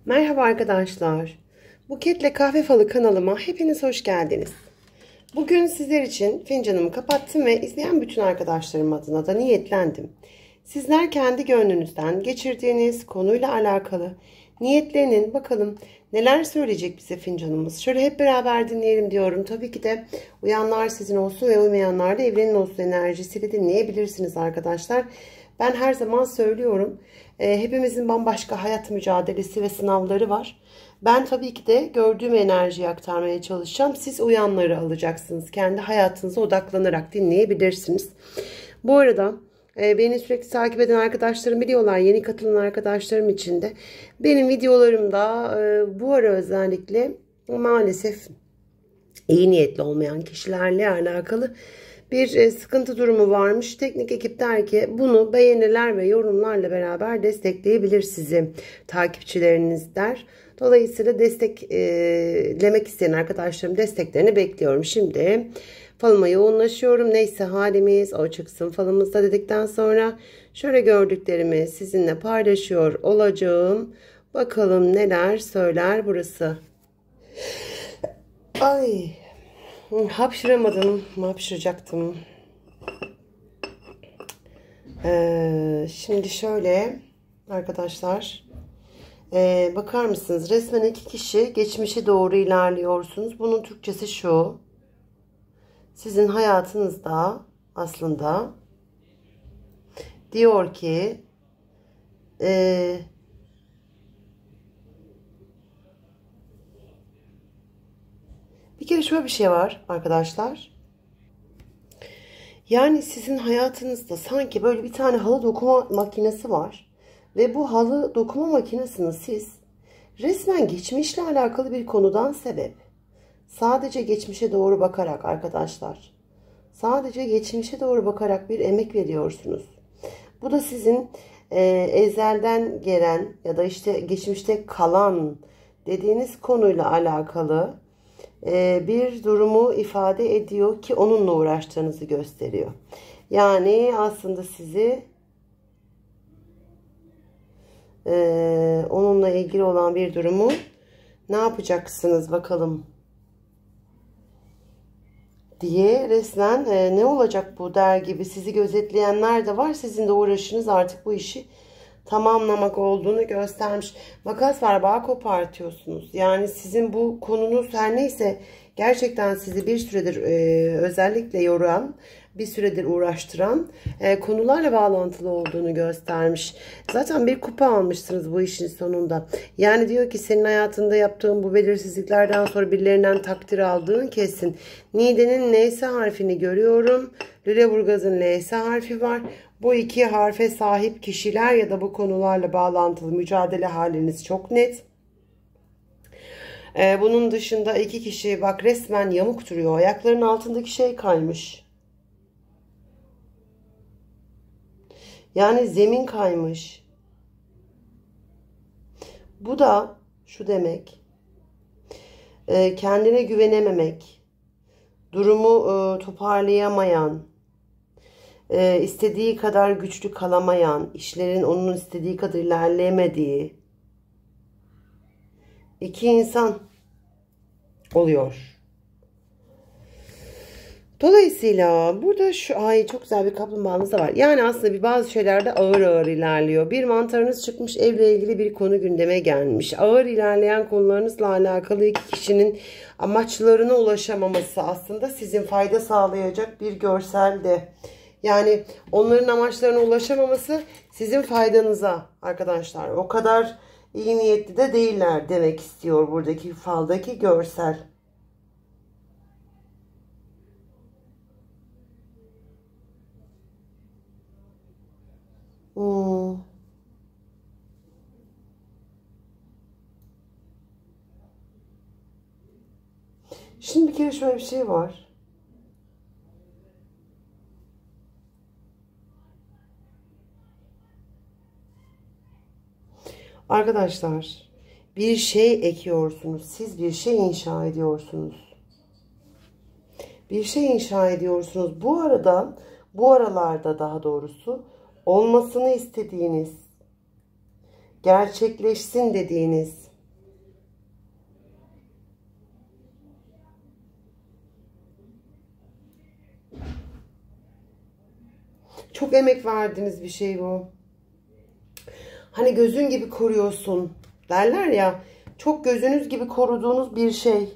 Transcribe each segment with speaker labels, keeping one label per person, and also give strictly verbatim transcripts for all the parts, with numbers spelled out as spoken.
Speaker 1: Merhaba arkadaşlar. Buketle Kahve Falı kanalıma hepiniz hoş geldiniz. Bugün sizler için fincanımı kapattım ve izleyen bütün arkadaşlarım adına da niyetlendim. Sizler kendi gönlünüzden geçirdiğiniz konuyla alakalı niyetlerinin bakalım neler söyleyecek bize fincanımız. Şöyle hep beraber dinleyelim diyorum. Tabii ki de uyanlar sizin olsun ve uymayanlar da evrenin olsun enerjisiyle dinleyebilirsiniz arkadaşlar. Ben her zaman söylüyorum. Hepimizin bambaşka hayat mücadelesi ve sınavları var. Ben tabii ki de gördüğüm enerjiyi aktarmaya çalışacağım. Siz uyanları alacaksınız. Kendi hayatınıza odaklanarak dinleyebilirsiniz. Bu arada beni sürekli takip eden arkadaşlarım biliyorlar. Yeni katılan arkadaşlarım için de benim videolarımda bu ara özellikle maalesef iyi niyetli olmayan kişilerle alakalı bir sıkıntı durumu varmış. Teknik ekip der ki bunu beğeniler ve yorumlarla beraber destekleyebilir sizi takipçileriniz der. Dolayısıyla desteklemek isteyen arkadaşlarım desteklerini bekliyorum. Şimdi falıma yoğunlaşıyorum. Neyse halimiz o çıksın falımızda dedikten sonra şöyle gördüklerimi sizinle paylaşıyor olacağım. Bakalım neler söyler burası. Ay, hapşıramadım, hapşıracaktım. Ee, şimdi şöyle arkadaşlar, ee, bakar mısınız? Resmen iki kişi geçmişe doğru ilerliyorsunuz. Bunun Türkçesi şu: sizin hayatınızda aslında diyor ki ee, bir kere şöyle bir şey var arkadaşlar. Yani sizin hayatınızda sanki böyle bir tane halı dokuma makinesi var. Ve bu halı dokuma makinesini siz resmen geçmişle alakalı bir konudan sebep. Sadece geçmişe doğru bakarak arkadaşlar. Sadece geçmişe doğru bakarak bir emek veriyorsunuz. Bu da sizin e, ezelden gelen ya da işte geçmişte kalan dediğiniz konuyla alakalı bir durumu ifade ediyor ki onunla uğraştığınızı gösteriyor. Yani aslında sizi e, onunla ilgili olan bir durumu ne yapacaksınız bakalım diye resmen e, ne olacak bu der gibi sizi gözetleyenler de var. Sizin de uğraşınız artık bu işi tamamlamak olduğunu göstermiş. Makas var, bağ kopartıyorsunuz. Yani sizin bu konunuz her neyse gerçekten sizi bir süredir e, özellikle yoran, bir süredir uğraştıran e, konularla bağlantılı olduğunu göstermiş. Zaten bir kupa almışsınız bu işin sonunda. Yani diyor ki senin hayatında yaptığın bu belirsizliklerden sonra birilerinden takdir aldığın kesin. Nide'nin N'si harfini görüyorum. Lüleburgaz'ın L'si harfi var. Bu iki harfe sahip kişiler ya da bu konularla bağlantılı mücadele haliniz çok net. Ee, bunun dışında iki kişi bak resmen yamuk duruyor. Ayaklarının altındaki şey kaymış. Yani zemin kaymış. Bu da şu demek. E, kendine güvenememek. Durumu e, toparlayamayan. E, istediği kadar güçlü kalamayan. İşlerin onun istediği kadar ilerleyemediği. İki insan oluyor. Dolayısıyla burada şu ay çok güzel bir kaplumbağanız da var. Yani aslında bir bazı şeylerde ağır ağır ilerliyor. Bir mantarınız çıkmış, evle ilgili bir konu gündeme gelmiş. Ağır ilerleyen konularınızla alakalı iki kişinin amaçlarına ulaşamaması aslında sizin fayda sağlayacak bir görselde. Yani onların amaçlarına ulaşamaması sizin faydanıza arkadaşlar. O kadar iyi niyetli de değiller demek istiyor buradaki faldaki görsel. Hmm. Şimdi bir kere şöyle bir şey var. Arkadaşlar, bir şey ekiyorsunuz. Siz bir şey inşa ediyorsunuz. Bir şey inşa ediyorsunuz. Bu arada, bu aralarda daha doğrusu olmasını istediğiniz, gerçekleşsin dediğiniz Çok emek verdiğiniz bir şey bu. Hani gözün gibi koruyorsun derler ya. Çok gözünüz gibi koruduğunuz bir şey.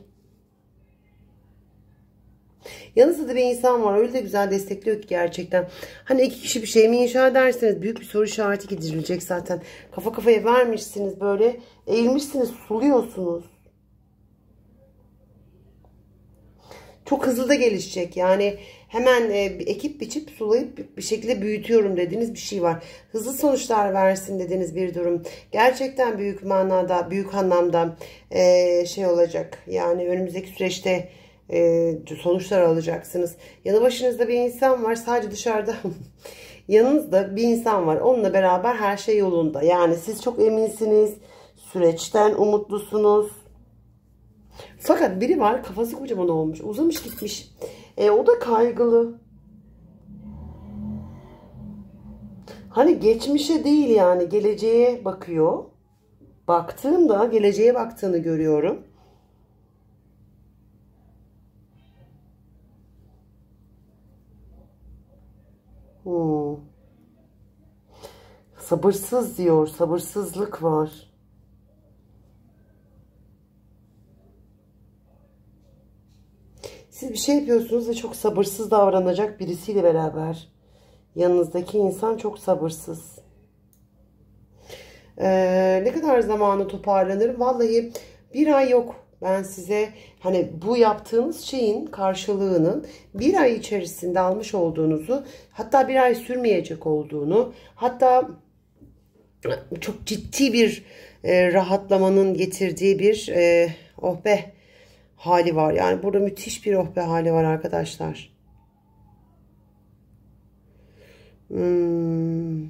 Speaker 1: Yanınızda da bir insan var. Öyle de güzel destekliyor ki gerçekten. Hani iki kişi bir şey mi inşa ederseniz büyük bir soru işareti gidirecek zaten. Kafa kafaya vermişsiniz böyle. Eğilmişsiniz, suluyorsunuz. Çok hızlı da gelişecek. Yani hemen e, bir ekip biçip sulayıp bir şekilde büyütüyorum dediğiniz bir şey var. Hızlı sonuçlar versin dediğiniz bir durum. Gerçekten büyük manada, büyük anlamda e, şey olacak. Yani önümüzdeki süreçte e, sonuçlar alacaksınız. Yanı başınızda bir insan var. Sadece dışarıda yanınızda bir insan var. Onunla beraber her şey yolunda. Yani siz çok eminsiniz. Süreçten umutlusunuz. Fakat biri var, kafası kocaman olmuş. Uzamış gitmiş. E, o da kaygılı. Hani geçmişe değil, yani geleceğe bakıyor. Baktığımda geleceğe baktığını görüyorum. Hmm. Sabırsız diyor. Sabırsızlık var. Siz bir şey yapıyorsunuz ve çok sabırsız davranacak birisiyle beraber. Yanınızdaki insan çok sabırsız. Ee, ne kadar zamanı toparlanır? Vallahi bir ay yok. Ben size hani bu yaptığınız şeyin karşılığının bir ay içerisinde almış olduğunuzu, hatta bir ay sürmeyecek olduğunu, hatta çok ciddi bir e, rahatlamanın getirdiği bir e, oh be hali var. Yani burada müthiş bir oh be hali var arkadaşlar. Hmm.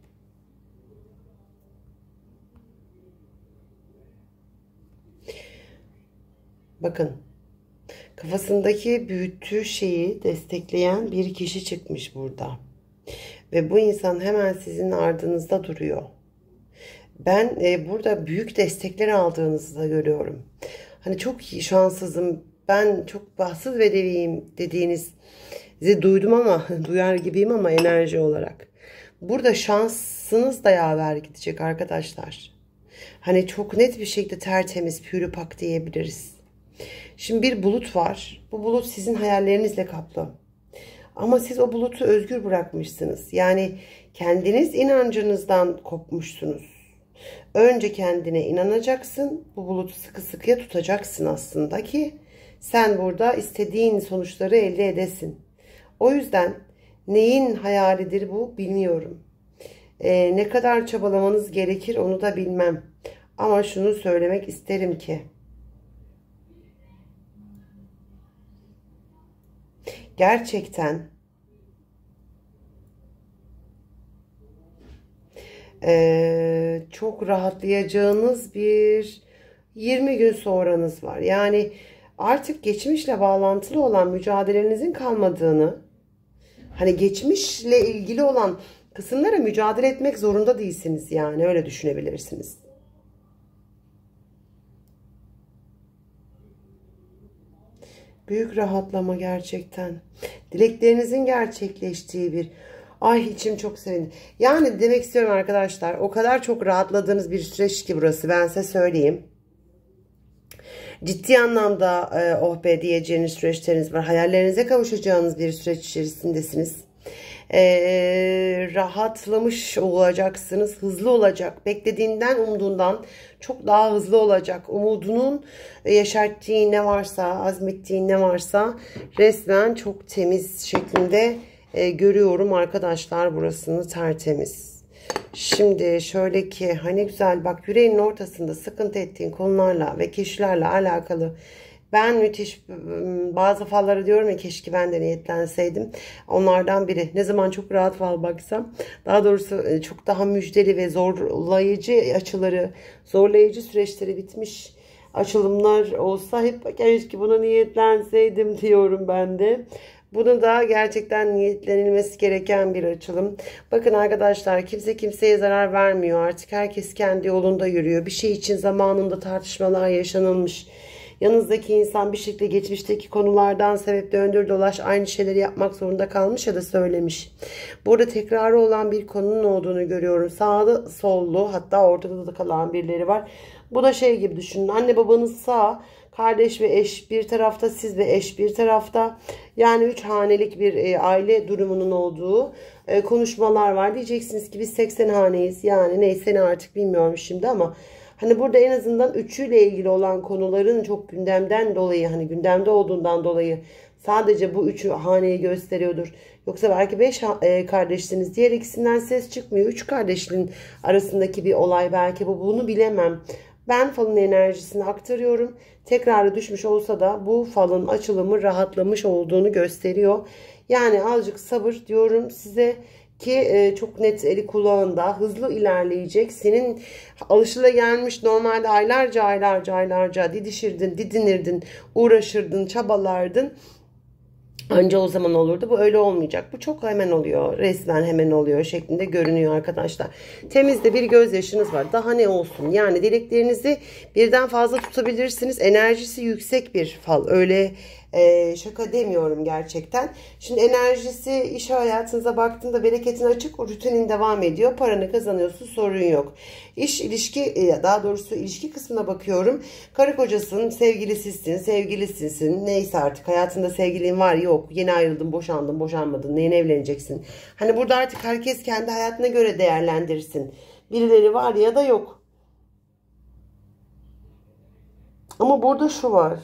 Speaker 1: Bakın, kafasındaki büyüttüğü şeyi destekleyen bir kişi çıkmış burada. Ve bu insan hemen sizin ardınızda duruyor. Ben e, burada büyük destekler aldığınızı da görüyorum. Hani çok şanssızım, ben çok bahtsız ve deliyim dediğinizi duydum ama duyar gibiyim ama enerji olarak. Burada şansınız da yaver gidecek arkadaşlar. Hani çok net bir şekilde tertemiz, pürüpak diyebiliriz. Şimdi bir bulut var. Bu bulut sizin hayallerinizle kaplı. Ama siz o bulutu özgür bırakmışsınız. Yani kendiniz inancınızdan kopmuşsunuz. Önce kendine inanacaksın. Bu bulutu sıkı sıkıya tutacaksın aslında ki sen burada istediğin sonuçları elde edesin. O yüzden neyin hayalidir bu bilmiyorum. Ee, ne kadar çabalamanız gerekir onu da bilmem. Ama şunu söylemek isterim ki gerçekten Ee, çok rahatlayacağınız bir yirmi gün sonranız var. Yani artık geçmişle bağlantılı olan mücadelenizin kalmadığını, hani geçmişle ilgili olan kısımlara mücadele etmek zorunda değilsiniz, yani öyle düşünebilirsiniz. Büyük rahatlama gerçekten. Dileklerinizin gerçekleştiği bir... Ay içim çok sevindi. Yani demek istiyorum arkadaşlar, o kadar çok rahatladığınız bir süreç ki burası, ben size söyleyeyim. Ciddi anlamda e, oh be diyeceğiniz süreçleriniz var. Hayallerinize kavuşacağınız bir süreç içerisindesiniz. E, rahatlamış olacaksınız. Hızlı olacak. Beklediğinden, umduğundan çok daha hızlı olacak. Umudunun yaşarttığı ne varsa, azmettiği ne varsa resmen çok temiz şeklinde e, görüyorum arkadaşlar, burasını tertemiz. Şimdi şöyle ki hani güzel, bak yüreğinin ortasında sıkıntı ettiğin konularla ve kişilerle alakalı ben müthiş bazı falları diyorum ya, keşke ben de niyetlenseydim. Onlardan biri. Ne zaman çok rahat fal baksam, daha doğrusu çok daha müjdeli ve zorlayıcı açıları, zorlayıcı süreçleri bitmiş açılımlar olsa hep keşke buna niyetlenseydim diyorum ben de. Bunu da gerçekten niyetlenilmesi gereken bir açılım. Bakın arkadaşlar, kimse kimseye zarar vermiyor. Artık herkes kendi yolunda yürüyor. Bir şey için zamanında tartışmalar yaşanılmış. yanınızdaki insan bir şekilde geçmişteki konulardan sebep döndür dolaş aynı şeyleri yapmak zorunda kalmış ya da söylemiş. Burada tekrarı olan bir konunun olduğunu görüyorum. Sağlı sollu, hatta ortada da kalan birileri var. Bu da şey gibi düşünün. Anne babanız sağ, kardeş ve eş bir tarafta, siz ve eş bir tarafta. Yani üç hanelik bir e, aile durumunun olduğu e, konuşmalar var. Diyeceksiniz ki biz seksen haneyiz. Yani neyse ne artık bilmiyorum şimdi ama hani burada en azından üçüyle ilgili olan konuların çok gündemden dolayı, hani gündemde olduğundan dolayı sadece bu üçü haneyi gösteriyordur. Yoksa belki beş e, kardeşsiniz. Diğer ikisinden ses çıkmıyor. Üç kardeşliğin arasındaki bir olay belki bu. Bunu bilemem. Ben falın enerjisini aktarıyorum. Tekrarı düşmüş olsa da bu falın açılımı rahatlamış olduğunu gösteriyor. Yani azıcık sabır diyorum size ki e, çok net eli kulağında hızlı ilerleyecek. Senin alışılagelmiş normalde aylarca aylarca aylarca didişirdin, didinirdin, uğraşırdın, çabalardın. Anca o zaman olurdu. Bu öyle olmayacak. Bu çok hemen oluyor. Resmen hemen oluyor şeklinde görünüyor arkadaşlar. Temizde bir gözyaşınız var. Daha ne olsun? Yani dileklerinizi birden fazla tutabilirsiniz. Enerjisi yüksek bir fal. Öyle e, şaka demiyorum gerçekten. Şimdi enerjisi iş hayatınıza baktığında bereketin açık. O rutinin devam ediyor. Paranı kazanıyorsun. Sorun yok. İş ilişki, daha doğrusu ilişki kısmına bakıyorum. Karı kocasın, sevgilisizsin, sevgilisisin. Neyse artık hayatında sevgilin var yok. Yeni ayrıldın, boşandın, boşanmadın. Neyin evleneceksin? Hani burada artık herkes kendi hayatına göre değerlendirsin. Birileri var ya da yok. Ama burada şu var.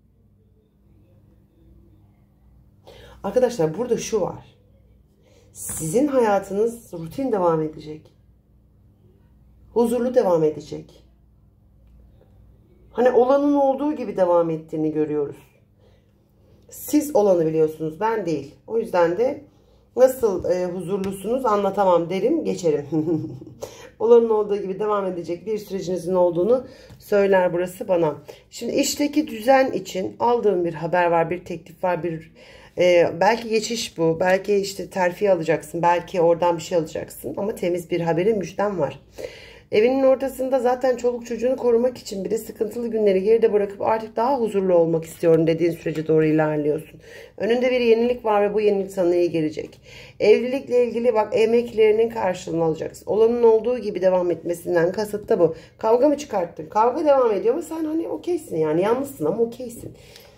Speaker 1: Arkadaşlar burada şu var. Sizin hayatınız rutin devam edecek. Huzurlu devam edecek. Hani olanın olduğu gibi devam ettiğini görüyoruz. Siz olanı biliyorsunuz, ben değil. O yüzden de nasıl e, huzurlusunuz anlatamam derim, geçerim. Olanın olduğu gibi devam edecek bir sürecinizin olduğunu söyler burası bana. Şimdi işteki düzen için aldığım bir haber var, bir teklif var, bir e, belki geçiş bu, belki işte terfi alacaksın, belki oradan bir şey alacaksın ama temiz bir haberin müjdem var. Evinin ortasında zaten çoluk çocuğunu korumak için bile sıkıntılı günleri geride bırakıp artık daha huzurlu olmak istiyorum dediğin sürece doğru ilerliyorsun. Önünde bir yenilik var ve bu yenilik sana iyi gelecek. Evlilikle ilgili bak emeklerinin karşılığını alacaksın. Olanın olduğu gibi devam etmesinden kasıt da bu. Kavga mı çıkarttın? Kavga devam ediyor ama sen hani okeysin yani yalnızsın ama okeysin.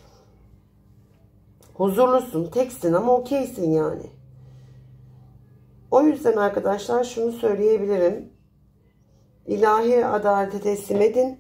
Speaker 1: Huzurlusun, teksin ama okeysin yani. O yüzden arkadaşlar şunu söyleyebilirim. İlahi adalete teslim edin.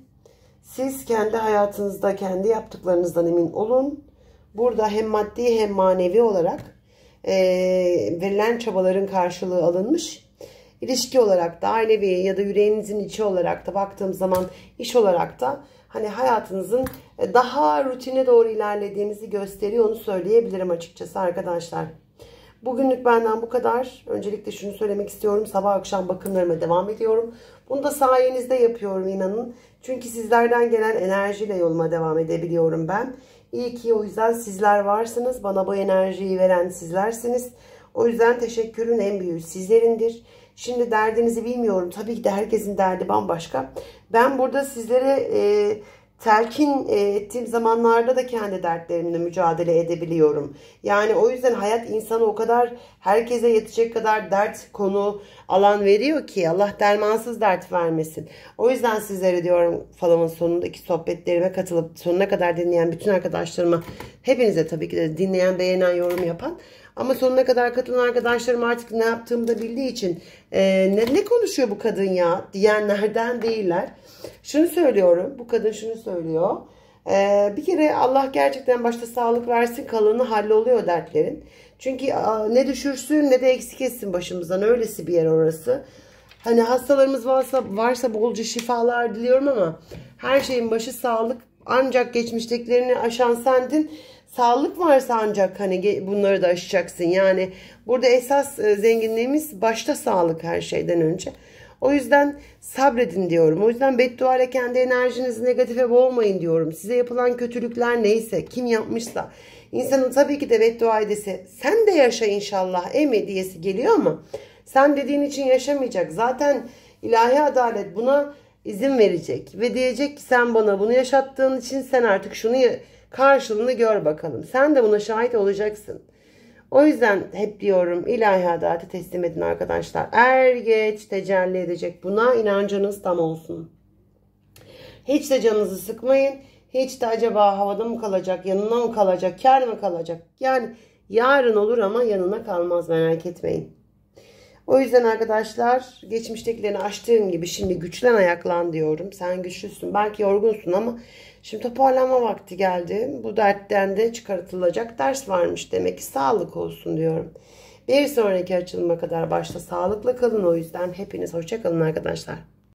Speaker 1: Siz kendi hayatınızda kendi yaptıklarınızdan emin olun. Burada hem maddi hem manevi olarak e, verilen çabaların karşılığı alınmış. İlişki olarak da ailevi ya da yüreğinizin içi olarak da baktığım zaman iş olarak da hani hayatınızın daha rutine doğru ilerlediğinizi gösteriyor. Onu söyleyebilirim açıkçası arkadaşlar. Bugünlük benden bu kadar. Öncelikle şunu söylemek istiyorum. Sabah akşam bakımlarıma devam ediyorum. Bunu da sayenizde yapıyorum inanın. Çünkü sizlerden gelen enerjiyle yoluma devam edebiliyorum ben. İyi ki o yüzden sizler varsınız. Bana bu enerjiyi veren sizlersiniz. O yüzden teşekkürün en büyüğü sizlerindir. Şimdi derdinizi bilmiyorum. Tabii ki de herkesin derdi bambaşka. Ben burada sizlere e, telkin ettiğim zamanlarda da kendi dertlerimle mücadele edebiliyorum. Yani o yüzden hayat insanı o kadar herkese yetecek kadar dert konu alan veriyor ki Allah dermansız dert vermesin. O yüzden sizlere diyorum falımın sonundaki sohbetlerime katılıp sonuna kadar dinleyen bütün arkadaşlarıma, hepinize tabii ki de dinleyen, beğenen, yorum yapan ama sonuna kadar katılan arkadaşlarım artık ne yaptığımı da bildiği için e, ne, ne konuşuyor bu kadın ya diyenlerden değiller. Şunu söylüyorum, bu kadın şunu söylüyor. E, bir kere Allah gerçekten başta sağlık versin, kalanı halloluyor dertlerin. Çünkü a, ne düşürsün ne de eksik etsin başımızdan, öylesi bir yer orası. Hani hastalarımız varsa, varsa bolca şifalar diliyorum ama her şeyin başı sağlık. Ancak geçmiştekilerini aşan sendin. Sağlık varsa ancak hani bunları da aşacaksın. Yani burada esas zenginliğimiz başta sağlık her şeyden önce. O yüzden sabredin diyorum. O yüzden beddua ile kendi enerjinizi negatife boğmayın diyorum. Size yapılan kötülükler neyse, kim yapmışsa. İnsanın tabii ki de beddua edesi sen de yaşa inşallah emi diyesi geliyor ama sen dediğin için yaşamayacak. Zaten ilahi adalet buna izin verecek ve diyecek ki sen bana bunu yaşattığın için sen artık şunu karşılığını gör bakalım. Sen de buna şahit olacaksın. O yüzden hep diyorum ilahi adalete teslim edin arkadaşlar. Er geç tecelli edecek. Buna inancınız tam olsun. Hiç de canınızı sıkmayın. Hiç de acaba havada mı kalacak, yanına mı kalacak, kâr mı kalacak? Yani yarın olur ama yanına kalmaz, merak etmeyin. O yüzden arkadaşlar geçmiştekilerini aştığın gibi şimdi güçlen, ayaklan diyorum. Sen güçlüsün, belki yorgunsun ama şimdi toparlanma vakti geldi. Bu dertten de çıkartılacak ders varmış demek ki, sağlık olsun diyorum. Bir sonraki açılıma kadar başta sağlıkla kalın, o yüzden hepiniz hoşça kalın arkadaşlar.